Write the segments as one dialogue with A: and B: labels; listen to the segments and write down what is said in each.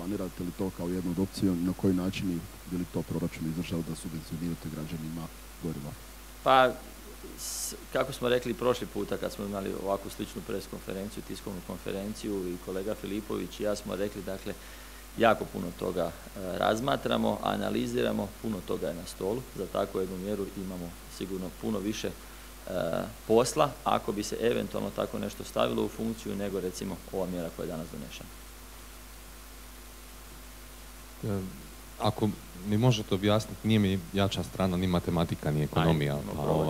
A: planirate li to kao jednu od opciju, na koji način bi li to proračun izdržao da subvencionirate građanima goriva?
B: Pa, kako smo rekli prošli puta kad smo imali ovakvu sličnu pres konferenciju, tiskovnu konferenciju i kolega Filipović i ja smo rekli, dakle, jako puno toga razmatramo, analiziramo, puno toga je na stolu. Za takvu jednu mjeru imamo sigurno puno više posla, ako bi se eventualno tako nešto stavilo u funkciju, nego recimo ova mjera koja je danas donešena.
C: Ako mi možete objasniti, nije mi jača strana ni matematika, ni ekonomija.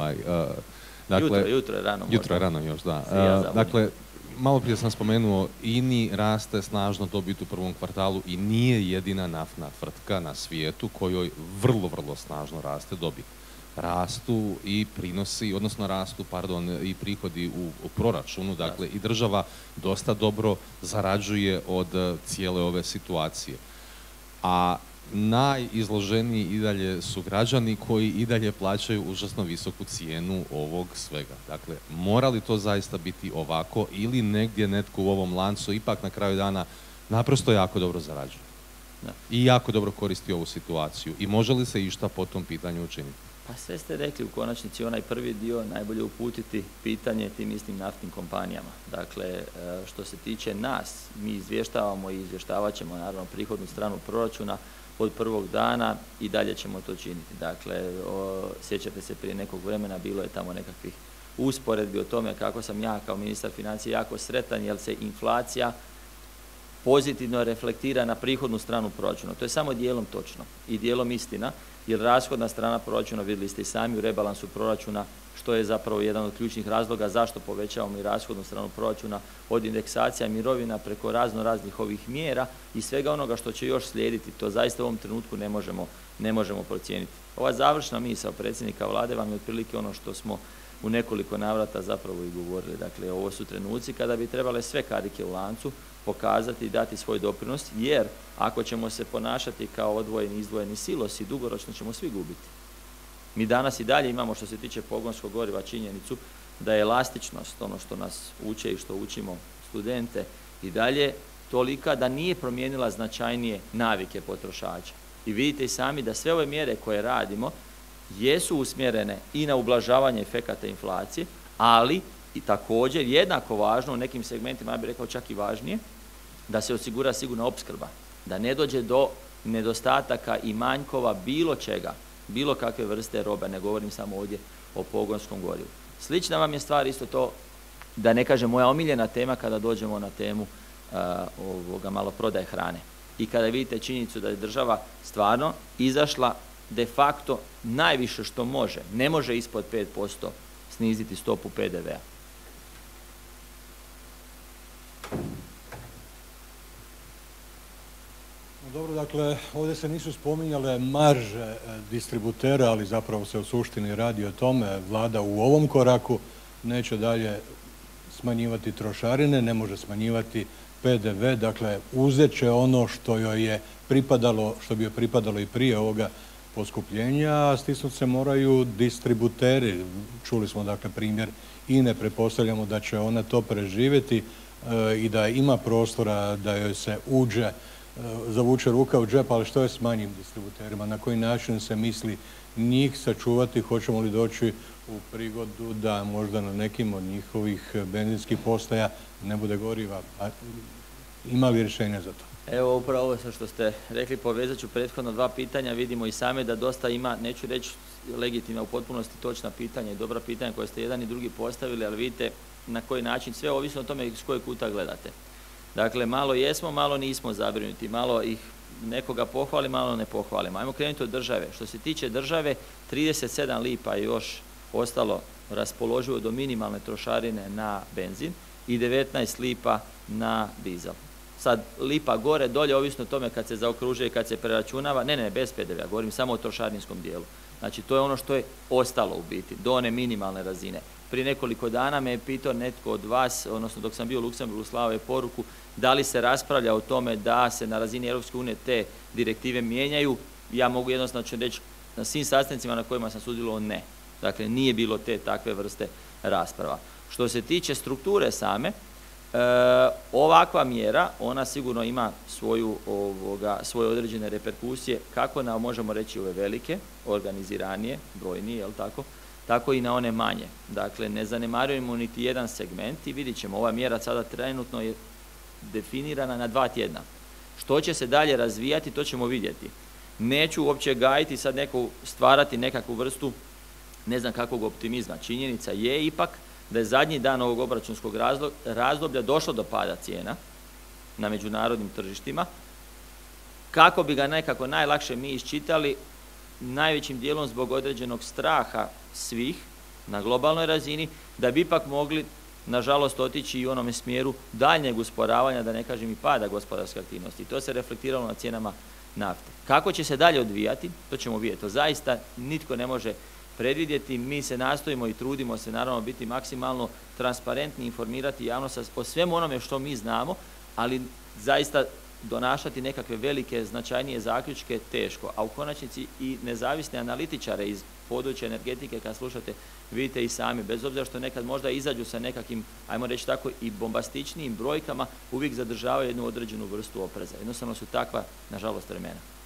B: Dakle, jutro je rano.
C: Jutro je rano još, da. Dakle, malo prije sam spomenuo, INI raste snažno dobit u prvom kvartalu i nije jedina naftna tvrtka na svijetu kojoj vrlo, vrlo snažno raste dobit. Rastu i prinosi, odnosno rastu, i prihodi u proračunu, dakle i država dosta dobro zarađuje od cijele ove situacije. A najizloženiji i dalje su građani koji i dalje plaćaju užasno visoku cijenu ovog svega. Dakle, mora li to zaista biti ovako ili negdje netko u ovom lancu ipak na kraju dana naprosto jako dobro zarađuje? Da. I jako dobro koristi ovu situaciju. I može li se išta po tom pitanju učiniti?
B: Pa sve ste rekli, u konačnici onaj prvi dio najbolje uputiti pitanje tim istim naftnim kompanijama. Dakle, što se tiče nas, mi izvještavamo i izvještavat ćemo naravno prihodnu stranu proračuna od prvog dana i dalje ćemo to činiti. Dakle, sjećate se prije nekog vremena, bilo je tamo nekakvih usporedbi o tome kako sam ja kao ministar financija jako sretan jer se inflacija pozitivno reflektira na prihodnu stranu proračuna. To je samo dijelom točno i dijelom istina, jer rashodna strana proračuna, vidjeli ste i sami u rebalansu proračuna, što je zapravo jedan od ključnih razloga zašto povećavamo i rashodnu stranu proračuna od indeksacija mirovina preko raznih ovih mjera i svega onoga što će još slijediti. To zaista u ovom trenutku ne možemo procijeniti. Ova završna misao predsjednika Vlade vam je otprilike ono što smo u nekoliko navrata zapravo i govorili. Dakle, ovo su trenuci kada bi trebale sve karike u lancu pokazati i dati svoj doprinos, jer ako ćemo se ponašati kao odvojeni, izdvojeni silosi, dugoročno ćemo svi gubiti. Mi danas i dalje imamo, što se tiče pogonskog goriva, činjenicu da je elastičnost, ono što nas uče i što učimo studente, i dalje tolika da nije promijenila značajnije navike potrošača. I vidite i sami da sve ove mjere koje radimo jesu usmjerene i na ublažavanje efekata inflacije, ali i također jednako važno, u nekim segmentima, ja bih rekao čak i važnije, da se osigura sigurna opskrba, da ne dođe do nedostataka i manjkova bilo čega, bilo kakve vrste robe, ne govorim samo ovdje o pogonskom gorivu. Slična vam je stvar isto to, da ne kažem moja omiljena tema kada dođemo na temu maloprodaje hrane. I kada vidite činjenicu da je država stvarno izašla de facto najviše što može, ne može ispod 5% sniziti stopu PDV-a.
D: Dobro, dakle, ovdje se nisu spominjale marže distributera, ali zapravo se u suštini radi o tome. Vlada u ovom koraku neće dalje smanjivati trošarine, ne može smanjivati PDV, dakle, uzet će ono što joj je pripadalo, što bi joj pripadalo i prije ovoga poskupljenja, a stisnut se moraju distributeri. Čuli smo, dakle, primjer INE, pretpostavljamo da će ona to preživjeti i da ima prostora da joj se zavuče ruka u džep, ali što je s manjim distributerima? Na koji način se misli njih sačuvati? Hoćemo li doći u prigodu da možda na nekim od njihovih benzinskih postaja ne bude goriva? Ima li rješenja za to?
B: Evo, upravo ovo što ste rekli, povezat ću prethodno dva pitanja. Vidimo i same da dosta ima, neću reći legitimna, u potpunosti točna pitanja i dobra pitanja koje ste jedan i drugi postavili, ali vidite na koji način, sve ovisno o tome s kojeg kuta gledate. Dakle, malo jesmo, malo nismo zabrinuti, malo ih nekoga pohvali, malo ne pohvalimo. Ajmo krenuti od države. Što se tiče države, 37 lipa je još ostalo raspoloživo do minimalne trošarine na benzin i 19 lipa na dizel. Sad, lipa gore, dolje, ovisno o tome kad se zaokružuje i kad se preračunava, ne, bez PDV-a, govorim samo o trošarinskom dijelu. Znači, to je ono što je ostalo u biti, do one minimalne razine. Prije nekoliko dana me je pitao netko od vas, odnosno dok sam bio u Luksemburgu, slao je poruku, da li se raspravlja o tome da se na razini Europske unije te direktive mijenjaju. Ja mogu jednostavno reći, na svim sastancima na kojima sam sudjelovao, ne. Dakle, nije bilo te takve vrste rasprava. Što se tiče strukture same, Ovakva mjera, ona sigurno ima svoje određene reperkusije, kako na, možemo reći, ove velike, organiziranije, brojnije, jel tako, tako i na one manje. Dakle, ne zanemarujemo niti jedan segment i vidit ćemo, ova mjera sada trenutno je definirana na 2 tjedna. Što će se dalje razvijati, to ćemo vidjeti. Neću uopće gajiti sad stvarati nekakvu vrstu ne znam kakvog optimizma. Činjenica je ipak da je zadnji dan ovog obračunskog razdoblja došlo do pada cijena na međunarodnim tržištima. Kako bi ga nekako najlakše mi iščitali, najvećim dijelom zbog određenog straha svih na globalnoj razini, da bi ipak mogli, nažalost, otići i u onome smjeru daljnjeg usporavanja, da ne kažem i pada gospodarske aktivnosti. To se reflektiralo na cijenama nafte. Kako će se dalje odvijati, to ćemo vidjeti. To zaista nitko ne može predvidjeti. Mi se nastojimo i trudimo se naravno biti maksimalno transparentni, informirati javnost o svemu onome što mi znamo, ali zaista donašati nekakve velike, značajnije zaključke teško. A u konačnici i nezavisne analitičare iz područja energetike, kad slušate, vidite i sami, bez obzira što nekad možda izađu sa nekakvim, ajmo reći tako, i bombastičnijim brojkama, uvijek zadržavaju jednu određenu vrstu opreza. Jednostavno su takva, nažalost, vremena.